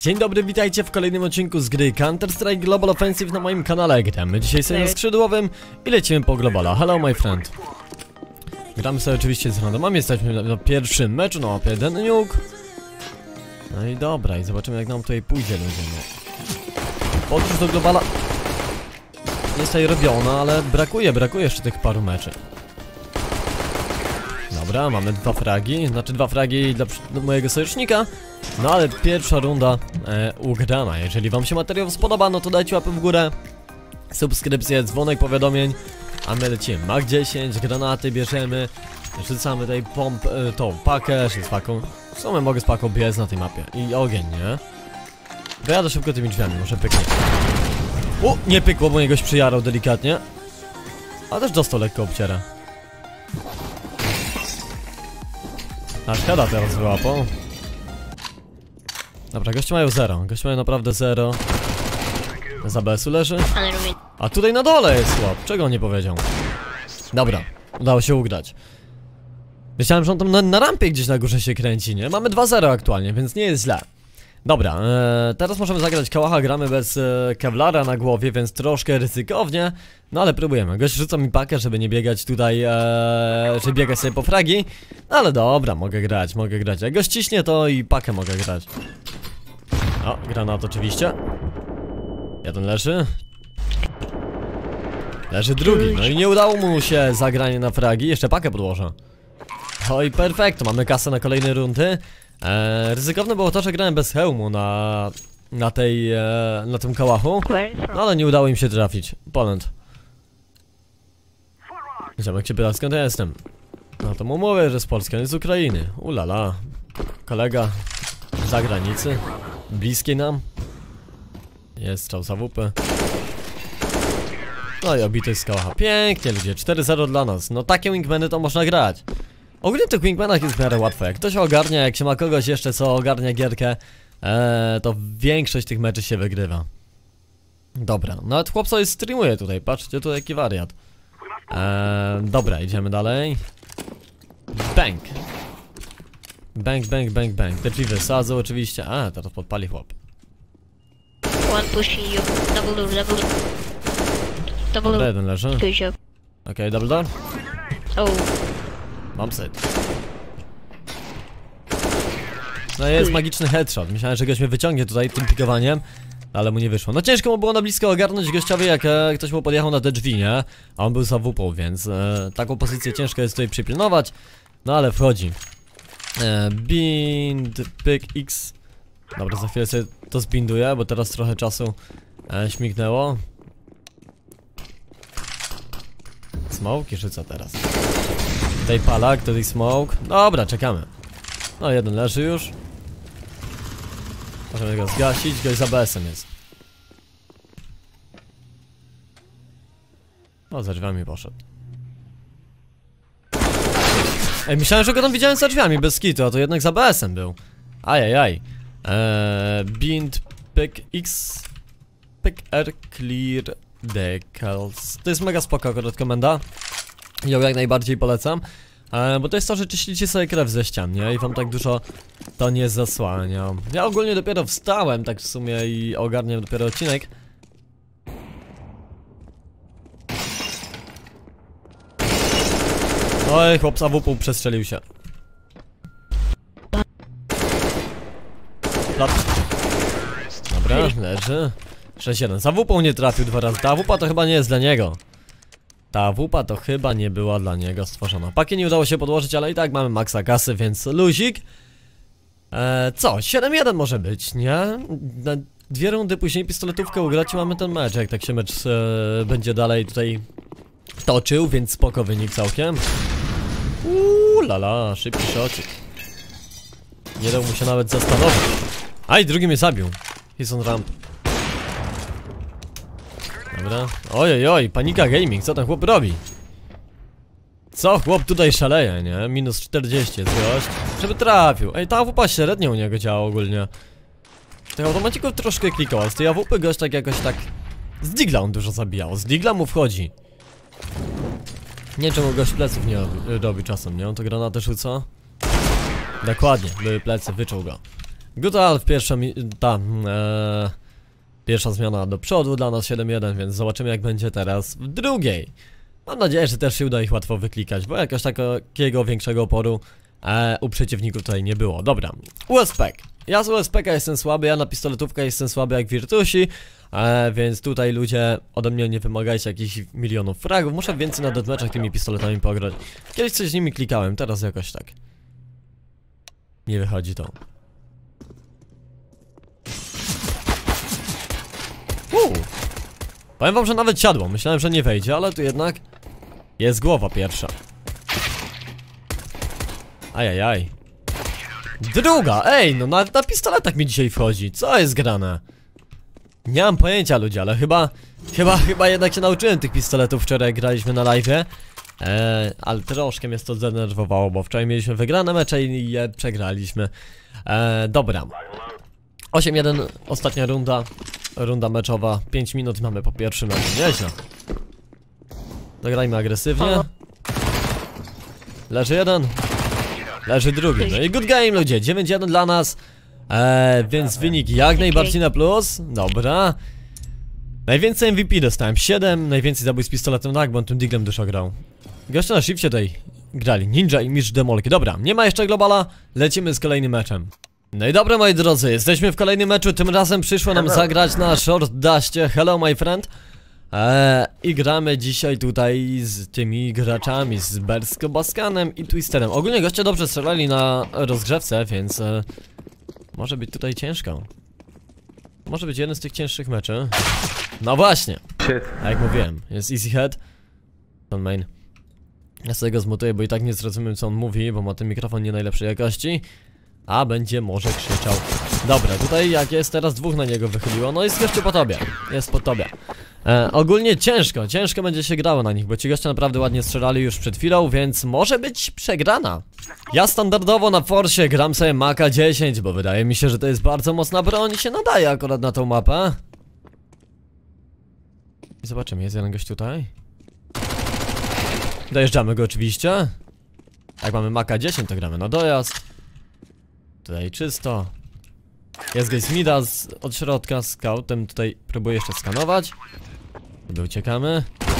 Dzień dobry, witajcie w kolejnym odcinku z gry Counter-Strike Global Offensive na moim kanale. Gramy dzisiaj sobie na skrzydłowym i lecimy po globala. Hello my friend. Gramy sobie oczywiście z randomami, jesteśmy na pierwszym meczu, no jeden nuke. No i dobra, i zobaczymy jak nam tutaj pójdzie ludzie, no. Podróż do globala nie jest tutaj robiona, ale brakuje jeszcze tych paru meczy. Dobra, mamy dwa fragi, znaczy dwa fragi dla mojego sojusznika. No ale pierwsza runda ugrana. Jeżeli wam się materiał spodoba, no to dajcie łapę w górę, subskrypcję, dzwonek powiadomień. A my lecimy. Mach 10, granaty bierzemy, rzucamy tutaj tą pakę, z paką. W sumie mogę z paką biec na tej mapie. I ogień, nie? Wyjadę szybko tymi drzwiami, może pyknie. Nie pykło, bo niegoś przyjarał delikatnie. A też dostał lekko obciera. Aż heada teraz wyłapał. Dobra, goście mają 0. Goście mają naprawdę 0. Z ABS-u leży. A tutaj na dole jest chłop. Czego on nie powiedział? Dobra, udało się ugrać. Myślałem, że on tam na rampie gdzieś na górze się kręci, nie? Mamy 2-0 aktualnie, więc nie jest źle. Dobra, teraz możemy zagrać kałacha. Gramy bez kevlara na głowie, więc troszkę ryzykownie. No ale próbujemy. Gość rzuca mi pakę, żeby nie biegać tutaj, żeby biegać sobie po fragi. No ale dobra, mogę grać. Jak gość ciśnie, to i pakę mogę grać. O, granat oczywiście. Jeden leży. Leży drugi, no i nie udało mu się zagranie na fragi. Jeszcze pakę podłożę. Oj, perfekto, mamy kasę na kolejne rundy. Ryzykowne było to, że grałem bez hełmu na tym kałachu. No ale nie udało im się trafić. Poland. Ziomek się pyta, skąd ja jestem. No to mu mówię, że z Polski, on jest z Ukrainy. Ulala. Kolega z zagranicy. Bliskiej nam. Jest strzał za WP. No i obity z kałacha. Pięknie ludzie, 4-0 dla nas. No takie wingmany to można grać. Ogólnie w tych wingmanach jest w miarę łatwo. Jak ktoś ogarnia, jak się ma kogoś jeszcze co ogarnia gierkę, to większość tych meczy się wygrywa. Dobra, nawet chłop sobie streamuje tutaj, patrzcie tu jaki wariat. Dobra, idziemy dalej. Bang. Bang. Te drzwi wysadzą oczywiście. A, teraz podpali chłop. One pushing you. Double Dobra, jeden leży. Good job. Okej, double door. Oh. Mam set. No jest magiczny headshot. Myślałem, że gość mnie wyciągnie tutaj tym pikowaniem, ale mu nie wyszło. No ciężko mu było na blisko ogarnąć gościowi, jak ktoś mu podjechał na te drzwi, nie? A on był za WP, więc taką pozycję ciężko jest tutaj przypilnować. No ale wchodzi. Bind, pick X. Dobra, za chwilę sobie to zbinduję, bo teraz trochę czasu śmignęło. Smoke rzuca teraz. Tutaj palak, tutaj smoke. Dobra, czekamy. No jeden leży już. Możemy go zgasić, gość za ABS-em jest. O, za drzwiami poszedł. Ej, myślałem, że go tam widziałem za drzwiami, bez skitu, a to jednak za ABS-em był. Ajajaj. Bind, pick X, pick R, clear decals. To jest mega spoko akurat komenda. Ją jak najbardziej polecam. Bo to jest to, że czyścicie sobie krew ze ścian, nie? I wam tak dużo to nie zasłania. Ja ogólnie dopiero wstałem tak w sumie i ogarniam dopiero odcinek. Oj, chłop z AWP przestrzelił się. Dobra, leży. 6-1. Z AWP nie trafił 2 razy. Ta AWP to chyba nie jest dla niego. Ta wupa to chyba nie była dla niego stworzona. Paki nie udało się podłożyć, ale i tak mamy maksa kasy, więc luzik. Co? 7-1 może być, nie? Na 2 rundy później pistoletówkę ugrać i mamy ten mecz, jak tak się mecz będzie dalej tutaj toczył, więc spoko wynik całkiem. Lala, szybki szocik. Nie dał mu się nawet zastanowić. Aj, drugi mnie zabił. He's on ramp. Dobra, oj, panika gaming, co ten chłop robi? Co chłop tutaj szaleje, nie? Minus 40 jest gość. Żeby trafił. Ej, ta AWP średnio u niego działa ogólnie. Tych automacików troszkę klikał, a z tej AWP gość tak jakoś tak... Z digla on dużo zabijał, z digla mu wchodzi. Nie wiem czemu gość pleców nie robi czasem, nie? On to granatę rzuca. Dokładnie, były plecy, wyczuł go. Good Alf, pierwsza zmiana do przodu dla nas 7-1, więc zobaczymy jak będzie teraz w drugiej. Mam nadzieję, że też się uda ich łatwo wyklikać, bo jakoś takiego większego oporu u przeciwników tutaj nie było. Dobra, USPek. Ja z USPK jestem słaby, ja na pistoletówkę jestem słaby jak Virtusi, więc tutaj ludzie ode mnie nie wymagajcie jakichś milionów fragów. Muszę więcej na deathmatchach tymi pistoletami pograć. Kiedyś coś z nimi klikałem, teraz jakoś tak nie wychodzi to. Powiem wam, że nawet siadło, myślałem, że nie wejdzie, ale tu jednak jest głowa pierwsza. Ajajaj. Druga, ej, no na pistoletach mi dzisiaj wchodzi, co jest grane? Nie mam pojęcia ludzie, ale chyba jednak się nauczyłem tych pistoletów wczoraj jak graliśmy na live'ie. Ale troszkę mnie to zdenerwowało, bo wczoraj mieliśmy wygrane mecze i je przegraliśmy. Dobra. 8-1, ostatnia runda meczowa, 5 minut mamy po pierwszym meczu, nieźle. Zagrajmy agresywnie. Leży jeden, leży drugi, no i good game ludzie, 9-1 dla nas. Więc wynik jak najbardziej na plus, dobra. Najwięcej MVP dostałem, 7, najwięcej zabójstw z pistoletem, tak, bo on tym diglem dużo grał. Goście na shifcie tutaj grali, Ninja i Mistrz Demolki, dobra, nie ma jeszcze globala, lecimy z kolejnym meczem. No i dobra moi drodzy, jesteśmy w kolejnym meczu, tym razem przyszło nam zagrać na Short Dashcie, hello my friend. I gramy dzisiaj tutaj z tymi graczami, z Bersko Baskanem i Twisterem. Ogólnie goście dobrze strzelali na rozgrzewce, więc może być tutaj ciężko. Może być jeden z tych cięższych meczy. No właśnie, jak mówiłem, jest easy head. On main. Ja sobie go zmutuję, bo i tak nie zrozumiem co on mówi, bo ma ten mikrofon nie najlepszej jakości. A będzie może krzyczał. Dobra, tutaj jak jest teraz dwóch na niego wychyliło, no jest gościu po tobie. Jest po tobie. Ogólnie ciężko będzie się grało na nich, bo ci goście naprawdę ładnie strzelali już przed chwilą, więc może być przegrana. Ja standardowo na Forsie gram sobie Maka 10, bo wydaje mi się, że to jest bardzo mocna broń i się nadaje akurat na tą mapę. I zobaczymy, jest jeden gość tutaj. Dojeżdżamy go oczywiście. Jak mamy Maka 10, to gramy na dojazd. Tutaj czysto. Jest gość z mida od środka, scoutem tutaj próbuję jeszcze skanować. Sobie uciekamy.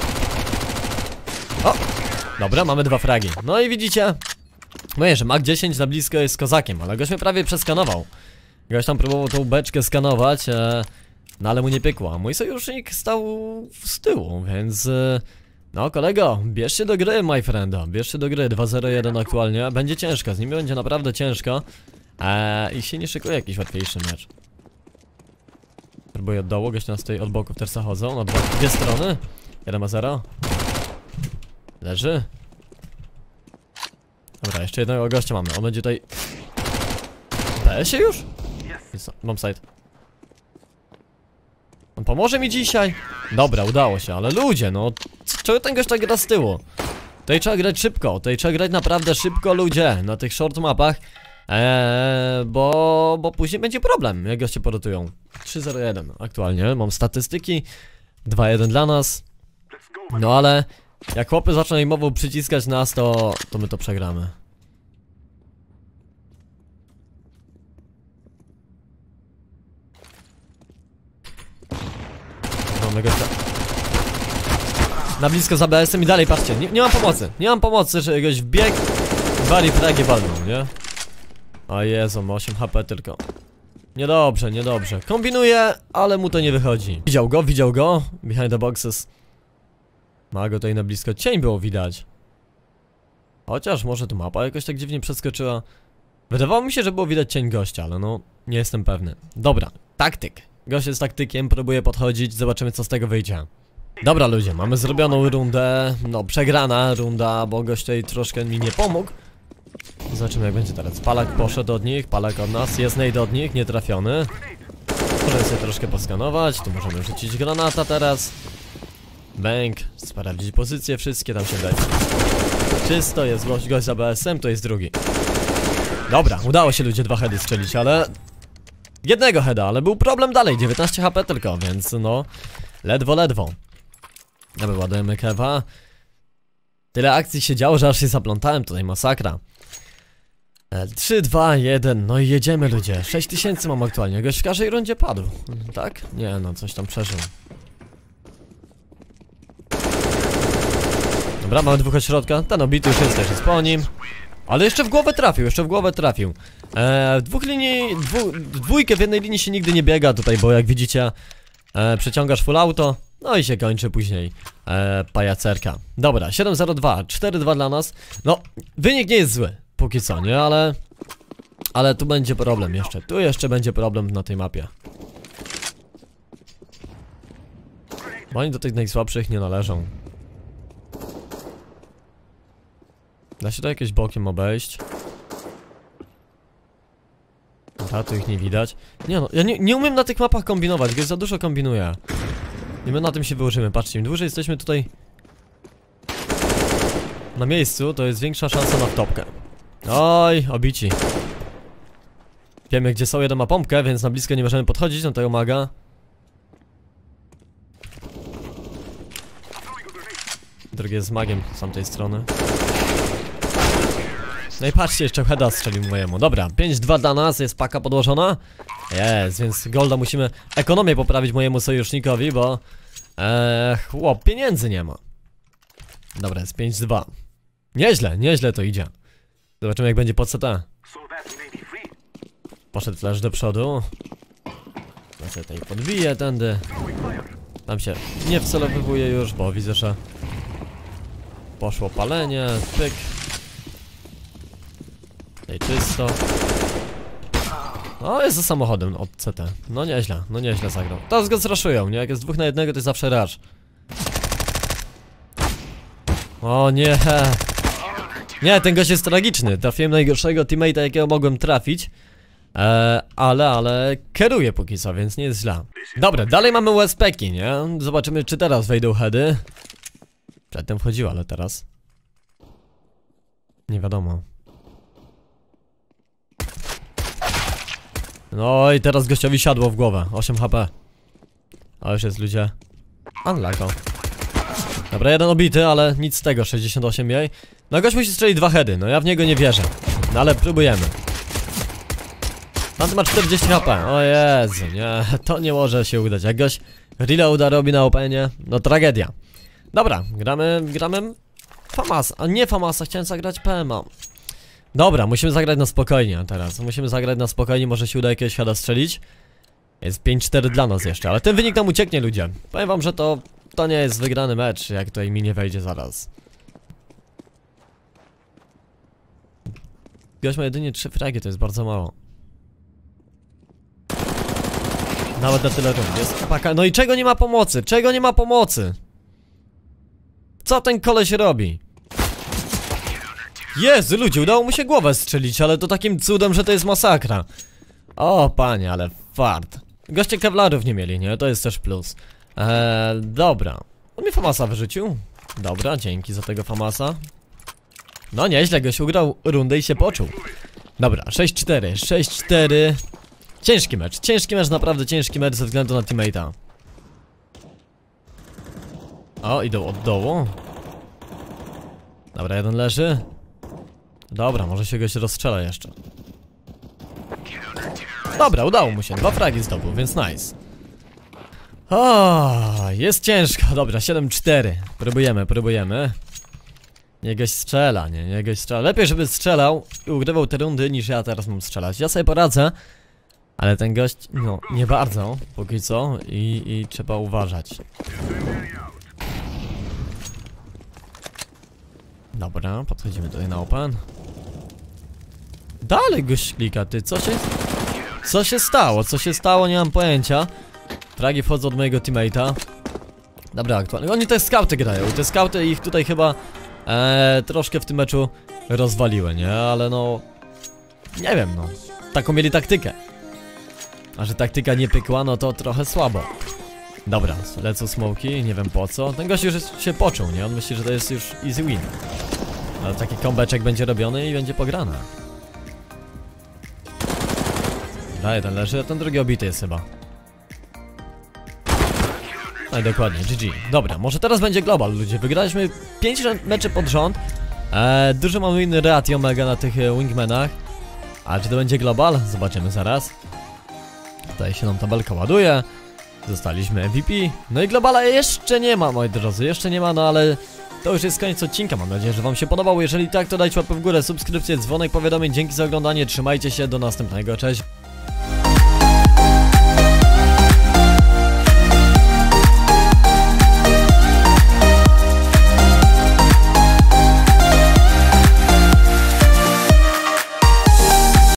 O! Dobra, mamy 2 fragi. No i widzicie, mówię, że Mak 10 na blisko jest kozakiem, ale gość mnie prawie przeskanował. Gość tam próbował tą beczkę skanować, no ale mu nie pykło. A mój sojusznik stał z tyłu, więc no kolego, bierz się do gry my friendo. Bierz się do gry, 2-0-1 aktualnie. Będzie ciężko, z nim będzie naprawdę ciężko. I się nie szykuje jakiś łatwiejszy mecz. Próbuję od dołu, goście nas tutaj od boku też zachodzą, na dwie strony. 1-0. Leży. Dobra, jeszcze jednego gościa mamy, on będzie tutaj... PS-ie już? Mam side. On pomoże mi dzisiaj? Dobra, udało się, ale ludzie, no... Czego ten gość tak gra z tyłu? Tutaj trzeba grać szybko, tutaj trzeba grać naprawdę szybko ludzie, na tych short mapach. Bo później będzie problem, jak goście porotują. 3-0-1 aktualnie, mam statystyki. 2-1 dla nas. No ale jak chłopy zaczną aimowo przyciskać nas, to my to przegramy. Mamy gościa na blisko za BS-em i dalej, patrzcie, nie mam pomocy. Nie mam pomocy, że goś wbiegł, bari fragi walną, nie? O Jezu, ma 8 HP tylko. Niedobrze, niedobrze. Kombinuje, ale mu to nie wychodzi. Widział go. Behind the boxes. Ma go tutaj na blisko. Cień było widać. Chociaż może tu mapa jakoś tak dziwnie przeskoczyła. Wydawało mi się, że było widać cień gościa, ale no, nie jestem pewny. Dobra, taktyk. Gość jest taktykiem, próbuje podchodzić, zobaczymy co z tego wyjdzie. Dobra ludzie, mamy zrobioną rundę. No, przegrana runda, bo gość tutaj troszkę mi nie pomógł. Zobaczymy jak będzie teraz. Palak poszedł od nich, palak od nas, jest nade od nich, nietrafiony. Możemy sobie troszkę poskanować, tu możemy rzucić granata teraz. Bang, sprawdzić pozycje wszystkie, tam się daje. Czysto, jest gość za BS-em, to jest drugi. Dobra, udało się ludzie 2 heady strzelić, ale... Jednego heada, ale był problem dalej, 19 HP tylko, więc no... Ledwo. Dobra, ładujemy kewa. Tyle akcji się działo, że aż się zaplątałem, tutaj masakra. 3, 2, 1, no i jedziemy ludzie. 6000 mam aktualnie, gość w każdej rundzie padł. Tak? Nie no, coś tam przeżył. Dobra, mamy dwóch od środka, ten obity już jest, też jest po nim. Ale jeszcze w głowę trafił, jeszcze w głowę trafił. Dwóch linii, dwójkę w jednej linii się nigdy nie biega tutaj, bo jak widzicie przeciągasz full auto, no i się kończy później pajacerka. Dobra, 7-0-2, 4-2 dla nas. No, wynik nie jest zły, póki co, nie? Ale tu będzie problem jeszcze, tu jeszcze będzie problem na tej mapie. Bo oni do tych najsłabszych nie należą. Da się to jakieś bokiem obejść? A tu ich nie widać. Nie no, ja nie umiem na tych mapach kombinować, gdy za dużo kombinuję. I my na tym się wyłożymy, patrzcie, im dłużej jesteśmy tutaj na miejscu, to jest większa szansa na wtopkę. Oj, obici. Wiemy gdzie są, jeden ma pompkę, więc na blisko nie możemy podchodzić do tego maga. Drugi jest z magiem z tamtej strony. No i patrzcie, jeszcze heada strzelił mojemu. Dobra, 5-2 dla nas, jest paka podłożona. Jest, więc golda musimy ekonomię poprawić mojemu sojusznikowi, bo chłop, pieniędzy nie ma. Dobra, jest 5-2. Nieźle, nieźle to idzie. Zobaczymy jak będzie pod CT. Poszedł flash do przodu. Ja sobie tutaj podbiję tędy. Tam się nie wcelowywuje już, bo widzę, że poszło palenie, pyk. Tutaj czysto. O, jest za samochodem od CT. No nieźle zagrał. Teraz go zraszują, nie? Jak jest 2 na 1, to jest zawsze rush. O nie. Nie, ten gość jest tragiczny. Trafiłem najgorszego teammate'a, jakiego mogłem trafić. Ale kieruję póki co, więc nie jest źle. Dobra, dalej mamy USP-ki, nie? Zobaczymy, czy teraz wejdą heady. Przedtem wchodził, ale teraz nie wiadomo. No i teraz gościowi siadło w głowę. 8 HP. A już jest ludzie. Unlucky. Dobra, jeden obity, ale nic z tego, 68 jej. No gość musi strzelić 2 heady, no ja w niego nie wierzę. No ale próbujemy. Tamty ma 40 HP, o Jezu, nie, to nie może się udać. Jak gość reloada robi na openie, no tragedia. Dobra, gramy Famasa, a nie Famasa, chciałem zagrać PMA. Dobra, musimy zagrać na spokojnie teraz. Musimy zagrać na spokojnie, może się uda jakiegoś heada strzelić. Jest 5-4 dla nas jeszcze, ale ten wynik nam ucieknie, ludzie. Powiem wam, że to nie jest wygrany mecz, jak tutaj mi nie wejdzie zaraz. Gość ma jedynie 3 fragi, to jest bardzo mało. Nawet na tyle rund, jest paka. No i czego nie ma pomocy? Czego nie ma pomocy? Co ten koleś robi? Jezu, ludzie, udało mu się głowę strzelić, ale to takim cudem, że to jest masakra. O, panie, ale fart. Goście kevlarów nie mieli, nie? To jest też plus. Dobra. On mi Famasa wyrzucił. Dobra, dzięki za tego Famasa. No nieźle, goś ugrał rundę i się poczuł. Dobra, 6-4, 6-4. Ciężki mecz, naprawdę ciężki mecz ze względu na teammate'a. O, idą od dołu. Dobra, jeden leży. Dobra, może się goś rozstrzela jeszcze. Dobra, udało mu się, 2 fragi zdobył, więc nice. O, jest ciężko, dobra, 7-4. Próbujemy. Niech goś strzela, niech goś strzela. Lepiej, żeby strzelał i ugrywał te rundy, niż ja teraz mam strzelać. Ja sobie poradzę, ale ten gość, no, nie bardzo, póki co. I trzeba uważać. Dobra, podchodzimy tutaj na open. Dalej gość klika, ty, co się stało? Co się stało? Nie mam pojęcia. Fragi wchodzą od mojego teammate'a. Dobra, aktualnie, oni te skauty grają i te skauty ich tutaj chyba troszkę w tym meczu rozwaliły, nie? Ale no, nie wiem, no, taką mieli taktykę. A że taktyka nie pykła, no to trochę słabo. Dobra, lecą smoki, nie wiem po co. Ten gość już się poczuł, nie? On myśli, że to jest już easy win. Ale taki comeback będzie robiony i będzie pograna. Da, jeden leży, a ten drugi obity jest chyba. No i dokładnie, GG. Dobra, może teraz będzie global, ludzie. Wygraliśmy 5 meczy pod rząd. Dużo mamy inny ratio mega na tych wingmanach. A czy to będzie global? Zobaczymy zaraz. Tutaj się nam tabelka ładuje. Zostaliśmy MVP. No i globala jeszcze nie ma, moi drodzy, jeszcze nie ma, no ale to już jest koniec odcinka. Mam nadzieję, że wam się podobał. Jeżeli tak, to dajcie łapę w górę, subskrypcję, dzwonek, powiadomień. Dzięki za oglądanie, trzymajcie się, do następnego, cześć.